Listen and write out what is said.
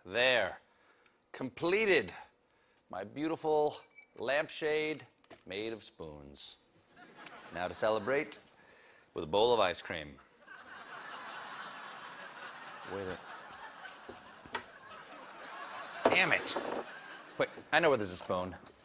There. Completed. My beautiful lampshade made of spoons. Now to celebrate with a bowl of ice cream. Wait a... Damn it. Wait, I know where there's a spoon.